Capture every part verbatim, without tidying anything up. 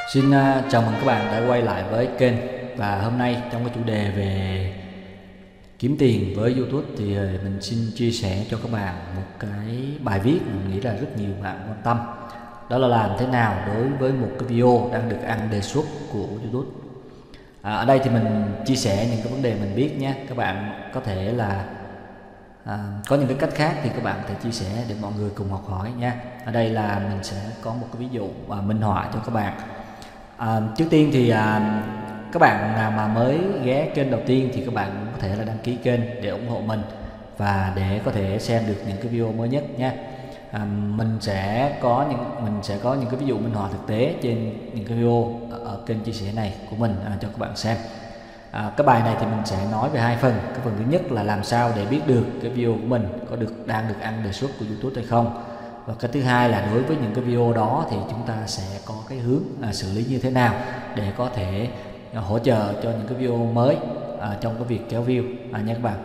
Xin uh, chào mừng các bạn đã quay lại với kênh. Và hôm nay trong cái chủ đề về kiếm tiền với YouTube thì mình xin chia sẻ cho các bạn một cái bài viết mình nghĩ là rất nhiều bạn quan tâm. Đó là làm thế nào đối với một cái video đang được ăn đề xuất của YouTube. à, Ở đây thì mình chia sẻ những cái vấn đề mình biết nhé. Các bạn có thể là à, có những cái cách khác thì các bạn có thể chia sẻ để mọi người cùng học hỏi nha. Ở đây là mình sẽ có một cái ví dụ và minh họa cho các bạn. À, trước tiên thì à, các bạn nào mà mới ghé kênh đầu tiên thì các bạn có thể là đăng ký kênh để ủng hộ mình và để có thể xem được những cái video mới nhất nha. À, mình sẽ có những mình sẽ có những cái ví dụ minh họa thực tế trên những cái video ở, ở kênh chia sẻ này của mình à, cho các bạn xem. À, cái bài này thì mình sẽ nói về hai phần. Cái phần thứ nhất là làm sao để biết được cái video của mình có được đang được ăn đề xuất của YouTube hay không. Và cái thứ hai là đối với những cái video đó thì chúng ta sẽ có cái hướng à, xử lý như thế nào để có thể à, hỗ trợ cho những cái video mới à, trong cái việc kéo view à, nha các bạn.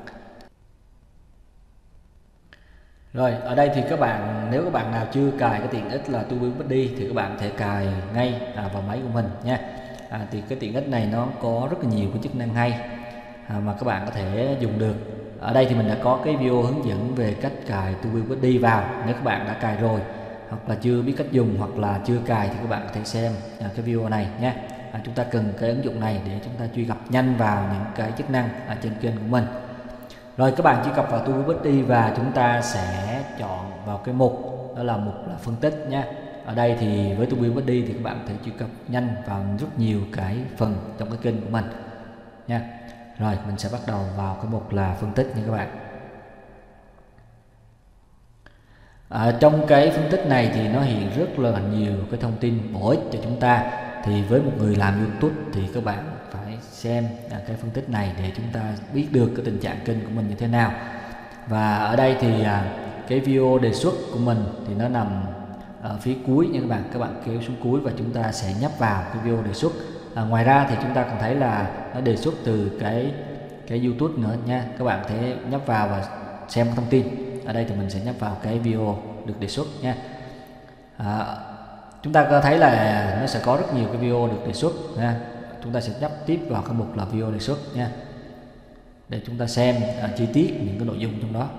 Rồi ở đây thì các bạn, nếu các bạn nào chưa cài cái tiện ích là TubeBuddy thì các bạn có thể cài ngay à, vào máy của mình nha. À, thì cái tiện ích này nó có rất là nhiều cái chức năng hay à, mà các bạn có thể dùng được. Ở đây thì mình đã có cái video hướng dẫn về cách cài TubeBuddy vào. Nếu các bạn đã cài rồi hoặc là chưa biết cách dùng hoặc là chưa cài thì các bạn có thể xem à, cái video này nhé. À, chúng ta cần cái ứng dụng này để chúng ta truy cập nhanh vào những cái chức năng ở trên kênh của mình. Rồi các bạn truy cập vào TubeBuddy và chúng ta sẽ chọn vào cái mục đó là mục là phân tích nhé. Ở đây thì với TubeBuddy thì các bạn có thể truy cập nhanh vào rất nhiều cái phần trong cái kênh của mình nha. Rồi mình sẽ bắt đầu vào cái mục là phân tích nha các bạn. À, trong cái phân tích này thì nó hiện rất là nhiều cái thông tin bổ ích cho chúng ta. Thì với một người làm YouTube thì các bạn phải xem à, cái phân tích này để chúng ta biết được cái tình trạng kênh của mình như thế nào. Và ở đây thì à, cái video đề xuất của mình thì nó nằm ở phía cuối nha các bạn. Các bạn kéo xuống cuối và chúng ta sẽ nhấp vào cái video đề xuất. À, ngoài ra thì chúng ta còn thấy là nó đề xuất từ cái cái YouTube nữa nha. Các bạn có thể nhấp vào và xem thông tin. Ở đây thì mình sẽ nhấp vào cái video được đề xuất nha. À, chúng ta có thấy là nó sẽ có rất nhiều cái video được đề xuất nha. Chúng ta sẽ nhấp tiếp vào cái mục là video đề xuất nha, để chúng ta xem à, chi tiết những cái nội dung trong đó.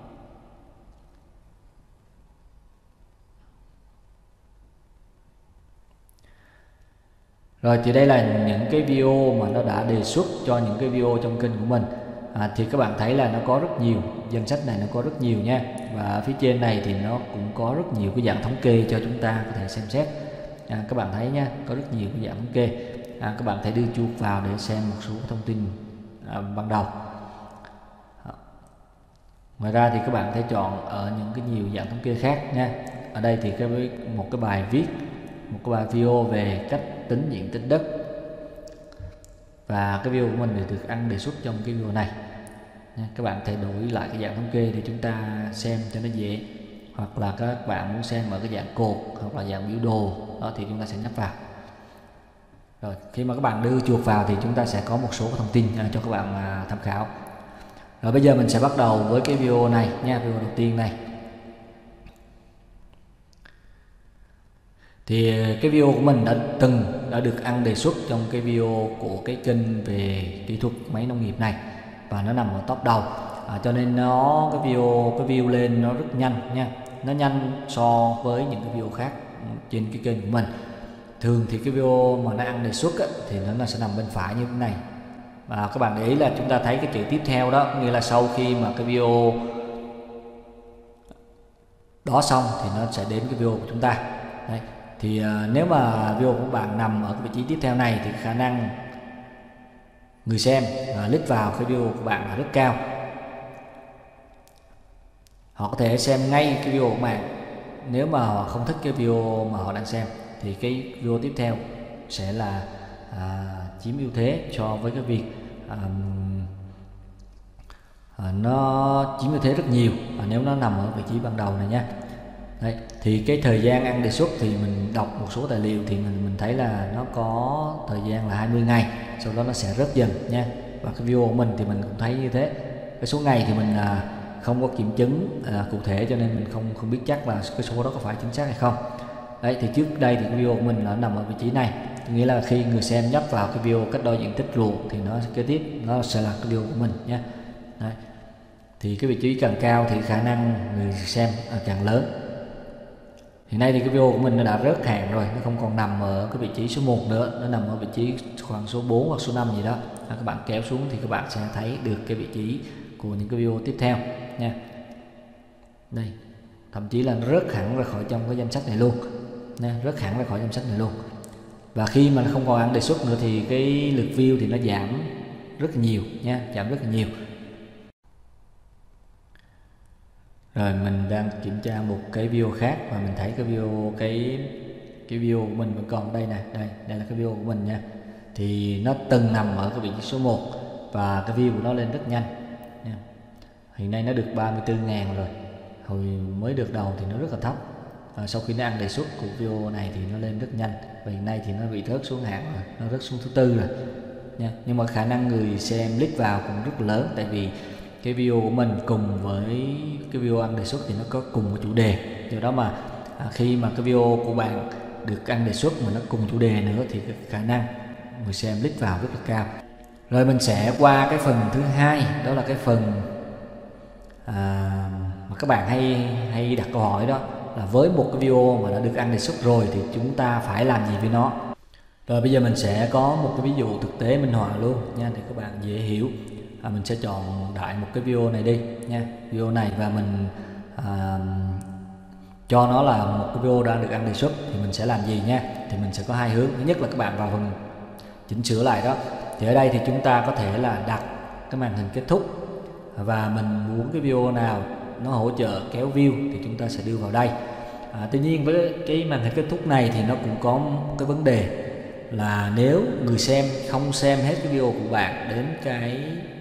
Rồi thì đây là những cái video mà nó đã đề xuất cho những cái video trong kênh của mình. À, thì các bạn thấy là nó có rất nhiều, danh sách này nó có rất nhiều nha. Và phía trên này thì nó cũng có rất nhiều cái dạng thống kê cho chúng ta có thể xem xét. À, các bạn thấy nha, có rất nhiều cái dạng thống kê. À, các bạn thể đưa chuột vào để xem một số thông tin à, ban đầu. À, ngoài ra thì các bạn thể chọn ở những cái nhiều dạng thống kê khác nha. Ở đây thì cái một cái bài viết, một cái bài video về cách tính diện tích đất. Và cái video của mình được ăn đề xuất trong cái video này nha. Các bạn thể đổi lại cái dạng thống kê để chúng ta xem cho nó dễ, hoặc là các bạn muốn xem ở cái dạng cột hoặc là dạng biểu đồ đó thì chúng ta sẽ nhấp vào. Rồi khi mà các bạn đưa chuột vào thì chúng ta sẽ có một số thông tin cho các bạn tham khảo. Rồi bây giờ mình sẽ bắt đầu với cái video này nha. Video đầu tiên này thì cái video của mình đã từng đã được ăn đề xuất trong cái video của cái kênh về kỹ thuật máy nông nghiệp này và nó nằm ở top đầu. À, cho nên nó cái video cái view lên nó rất nhanh nha, nó nhanh so với những cái video khác trên cái kênh của mình. Thường thì cái video mà nó ăn đề xuất á, thì nó, nó sẽ nằm bên phải như thế này. Và các bạn để ý là chúng ta thấy cái chữ tiếp theo đó, nghĩa là sau khi mà cái video đó xong thì nó sẽ đến cái video của chúng ta. Đấy. Thì uh, nếu mà video của bạn nằm ở cái vị trí tiếp theo này thì khả năng người xem uh, click vào cái video của bạn là rất cao. Họ có thể xem ngay cái video của bạn. Nếu mà họ không thích cái video mà họ đang xem thì cái video tiếp theo sẽ là à, chiếm ưu thế so với cái việc à, à, nó chiếm ưu thế rất nhiều à, nếu nó nằm ở vị trí ban đầu này nhé. Đấy, thì cái thời gian ăn đề xuất thì mình đọc một số tài liệu thì mình mình thấy là nó có thời gian là hai mươi ngày, sau đó nó sẽ rớt dần nha. Và cái video của mình thì mình cũng thấy như thế. Cái số ngày thì mình à, không có kiểm chứng à, cụ thể cho nên mình không không biết chắc là cái số đó có phải chính xác hay không. Đấy, thì trước đây thì cái video của mình nó nằm ở vị trí này, nghĩa là khi người xem nhấp vào cái video cách đo diện tích ruộng thì nó kế tiếp nó sẽ là cái video của mình nhé. Đấy. Thì cái vị trí càng cao thì khả năng người xem càng lớn. Hiện nay thì cái video của mình nó đã rớt hạng rồi, nó không còn nằm ở cái vị trí số một nữa, nó nằm ở vị trí khoảng số bốn hoặc số năm gì đó. À, các bạn kéo xuống thì các bạn sẽ thấy được cái vị trí của những cái video tiếp theo nha. Đây, thậm chí là nó rớt hẳn ra khỏi trong cái danh sách này luôn nha, rớt hẳn ra khỏi danh sách này luôn. Và khi mà nó không còn ăn đề xuất nữa thì cái lượt view thì nó giảm rất là nhiều nha, giảm rất là nhiều. Rồi mình đang kiểm tra một cái video khác và mình thấy cái video cái cái video của mình vẫn còn đây nè, đây đây là cái video của mình nha. Thì nó từng nằm ở cái vị trí số một và cái view của nó lên rất nhanh nha. Hiện nay nó được ba mươi tư ngàn rồi, hồi mới được đầu thì nó rất là thấp. À, sau khi nó ăn đề xuất của video này thì nó lên rất nhanh, và hiện nay thì nó bị rớt xuống hạng rồi, nó rớt xuống thứ tư rồi nha. Nhưng mà khả năng người xem click vào cũng rất lớn, tại vì cái video của mình cùng với cái video ăn đề xuất thì nó có cùng một chủ đề, do đó mà à, khi mà cái video của bạn được ăn đề xuất mà nó cùng chủ đề nữa thì cái khả năng người xem click vào rất là cao. Rồi mình sẽ qua cái phần thứ hai, đó là cái phần à, mà các bạn hay hay đặt câu hỏi, đó là với một cái video mà đã được ăn đề xuất rồi thì chúng ta phải làm gì với nó. Rồi bây giờ mình sẽ có một cái ví dụ thực tế minh họa luôn nha, để các bạn dễ hiểu. À, mình sẽ chọn đại một cái video này đi nha, video này, và mình à, cho nó là một cái video đang được ăn đề xuất thì mình sẽ làm gì nha. Thì mình sẽ có hai hướng. Thứ nhất là các bạn vào phần chỉnh sửa lại đó, thì ở đây thì chúng ta có thể là đặt cái màn hình kết thúc, và mình muốn cái video nào nó hỗ trợ kéo view thì chúng ta sẽ đưa vào đây. À, tuy nhiên với cái màn hình kết thúc này thì nó cũng có một cái vấn đề là nếu người xem không xem hết cái video của bạn đến cái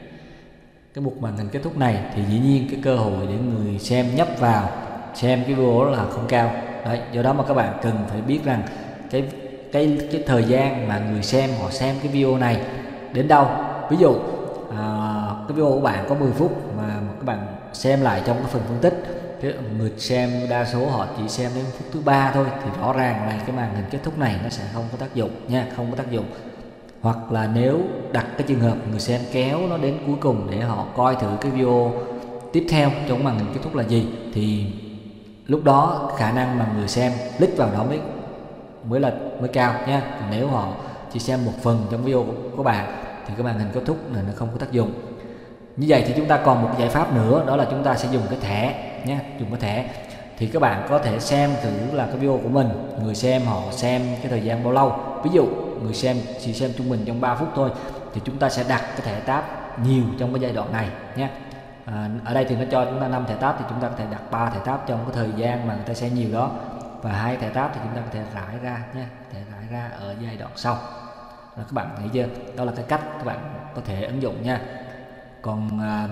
cái mục màn hình kết thúc này thì dĩ nhiên cái cơ hội để người xem nhấp vào xem cái video đó là không cao. Đấy, do đó mà các bạn cần phải biết rằng cái cái cái thời gian mà người xem họ xem cái video này đến đâu. Ví dụ à, cái video của bạn có mười phút mà các bạn xem lại trong cái phần phân tích, cái người xem đa số họ chỉ xem đến phút thứ ba thôi, thì rõ ràng là cái màn hình kết thúc này nó sẽ không có tác dụng nha, không có tác dụng. Hoặc là nếu đặt cái trường hợp người xem kéo nó đến cuối cùng để họ coi thử cái video tiếp theo trong màn hình kết thúc là gì, thì lúc đó khả năng mà người xem click vào đó mới mới là mới cao nha. Còn nếu họ chỉ xem một phần trong video của các bạn thì cái màn hình kết thúc này nó không có tác dụng. Như vậy thì chúng ta còn một giải pháp nữa, đó là chúng ta sẽ dùng cái thẻ nhé, dùng cái thẻ. Thì các bạn có thể xem thử là cái video của mình người xem họ xem cái thời gian bao lâu. Ví dụ người xem chỉ xem trung bình trong ba phút thôi, thì chúng ta sẽ đặt cái thẻ tab nhiều trong cái giai đoạn này nhé. À, ở đây thì nó cho chúng ta năm thẻ tab, thì chúng ta có thể đặt ba thẻ tab trong cái thời gian mà người ta xem nhiều đó, và hai thẻ tab thì chúng ta có thể rải ra nhé, thể rải ra ở giai đoạn sau. Rồi các bạn thấy chưa? Đó là cái cách các bạn có thể ứng dụng nha. Còn à,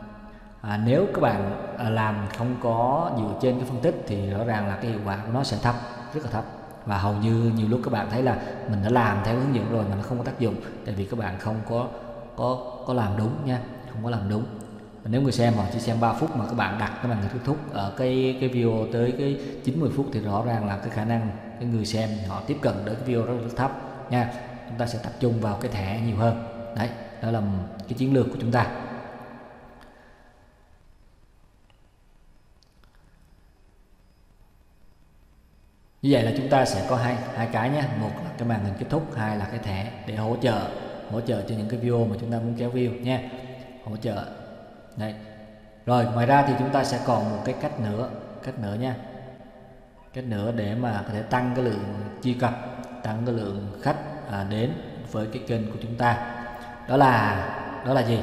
à, nếu các bạn à, làm không có dựa trên cái phân tích thì rõ ràng là cái hiệu quả của nó sẽ thấp, rất là thấp. Và hầu như nhiều lúc các bạn thấy là mình đã làm theo hướng dẫn rồi mà nó không có tác dụng, tại vì các bạn không có có có làm đúng nha, không có làm đúng. Và nếu người xem họ chỉ xem ba phút mà các bạn đặt cái màn hình kết thúc ở cái cái video tới cái chín mươi phút thì rõ ràng là cái khả năng cái người xem họ tiếp cận đến cái video rất là thấp nha. Chúng ta sẽ tập trung vào cái thẻ nhiều hơn. Đấy, đó là cái chiến lược của chúng ta. Như vậy là chúng ta sẽ có hai hai cái nhé, một là cái màn hình kết thúc, hai là cái thẻ để hỗ trợ hỗ trợ cho những cái video mà chúng ta muốn kéo view nha, hỗ trợ. Đấy. Rồi ngoài ra thì chúng ta sẽ còn một cái cách nữa, cách nữa nha, cách nữa để mà có thể tăng cái lượng truy cập, tăng cái lượng khách à, đến với cái kênh của chúng ta. Đó là đó là gì?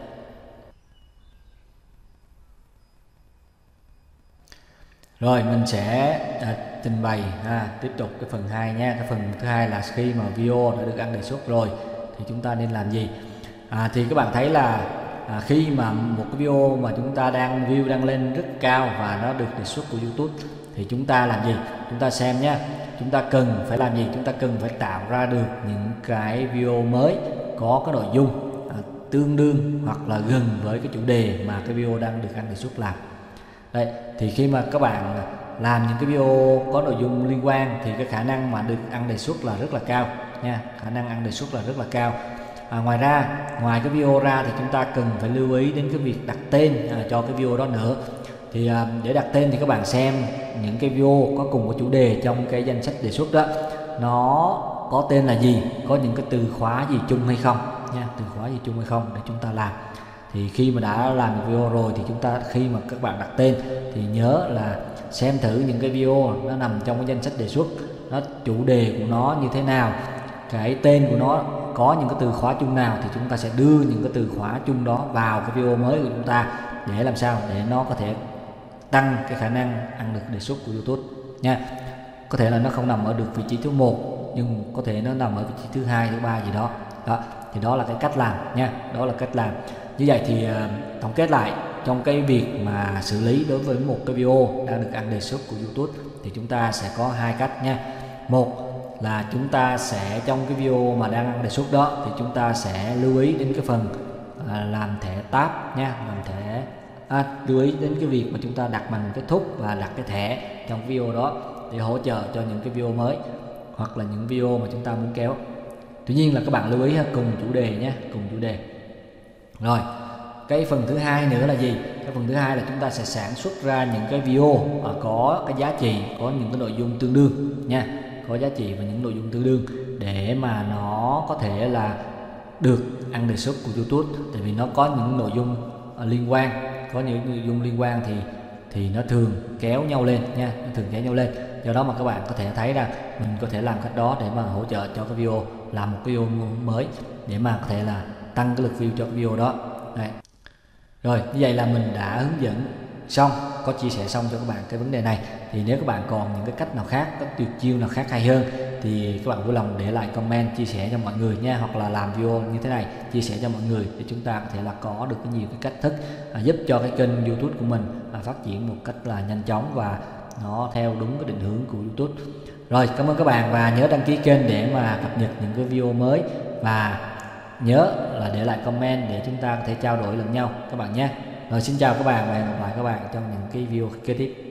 Rồi mình sẽ à, trình bày à, tiếp tục cái phần hai nha. Cái phần thứ hai là khi mà video đã được ăn đề xuất rồi thì chúng ta nên làm gì? À, thì các bạn thấy là à, khi mà một cái video mà chúng ta đang view đang lên rất cao và nó được đề xuất của YouTube thì chúng ta làm gì? Chúng ta xem nhé. Chúng ta cần phải làm gì? Chúng ta cần phải tạo ra được những cái video mới có cái nội dung à, tương đương hoặc là gần với cái chủ đề mà cái video đang được ăn đề xuất làm. Đây, thì khi mà các bạn làm những cái video có nội dung liên quan thì cái khả năng mà được ăn đề xuất là rất là cao nha, khả năng ăn đề xuất là rất là cao. À, ngoài ra ngoài cái video ra thì chúng ta cần phải lưu ý đến cái việc đặt tên à, cho cái video đó nữa. Thì à, để đặt tên thì các bạn xem những cái video có cùng cái chủ đề trong cái danh sách đề xuất đó, nó có tên là gì, có những cái từ khóa gì chung hay không nha, từ khóa gì chung hay không để chúng ta làm. Thì khi mà đã làm được video rồi thì chúng ta khi mà các bạn đặt tên thì nhớ là xem thử những cái video nó nằm trong cái danh sách đề xuất, nó chủ đề của nó như thế nào, cái tên của nó có những cái từ khóa chung nào, thì chúng ta sẽ đưa những cái từ khóa chung đó vào cái video mới của chúng ta để làm sao để nó có thể tăng cái khả năng ăn được đề xuất của YouTube nha. Có thể là nó không nằm ở được vị trí thứ một nhưng có thể nó nằm ở vị trí thứ hai, thứ ba gì đó. Đó thì đó là cái cách làm nha, đó là cách làm. Như vậy thì uh, tổng kết lại trong cái việc mà xử lý đối với một cái video đang được ăn đề xuất của YouTube thì chúng ta sẽ có hai cách nha. Một là chúng ta sẽ trong cái video mà đang ăn đề xuất đó thì chúng ta sẽ lưu ý đến cái phần à, làm thẻ tab nha, làm thẻ à, lưu ý đến cái việc mà chúng ta đặt màn kết thúc và đặt cái thẻ trong video đó để hỗ trợ cho những cái video mới hoặc là những video mà chúng ta muốn kéo. Tuy nhiên là các bạn lưu ý cùng chủ đề nhé, cùng chủ đề. Rồi cái phần thứ hai nữa là gì? Cái phần thứ hai là chúng ta sẽ sản xuất ra những cái video mà có cái giá trị, có những cái nội dung tương đương nha, có giá trị và những nội dung tương đương để mà nó có thể là được ăn đề xuất của YouTube. Tại vì nó có những nội dung liên quan, có những nội dung liên quan thì thì nó thường kéo nhau lên nha, nó thường kéo nhau lên. Do đó mà các bạn có thể thấy rằng mình có thể làm cách đó để mà hỗ trợ cho cái video, làm một cái video mới để mà có thể là tăng cái lượt view cho cái video đó. Đấy. Rồi như vậy là mình đã hướng dẫn xong, có chia sẻ xong cho các bạn cái vấn đề này. Thì nếu các bạn còn những cái cách nào khác, các tuyệt chiêu nào khác hay hơn thì các bạn vui lòng để lại comment chia sẻ cho mọi người nha, hoặc là làm video như thế này chia sẻ cho mọi người để chúng ta có thể là có được cái nhiều cái cách thức à, giúp cho cái kênh YouTube của mình à, phát triển một cách là nhanh chóng và nó theo đúng cái định hướng của YouTube. Rồi cảm ơn các bạn và nhớ đăng ký kênh để mà cập nhật những cái video mới, và nhớ là để lại comment để chúng ta có thể trao đổi lẫn nhau các bạn nhé. Rồi xin chào các bạn và hẹn gặp lại các bạn trong những cái video kế tiếp.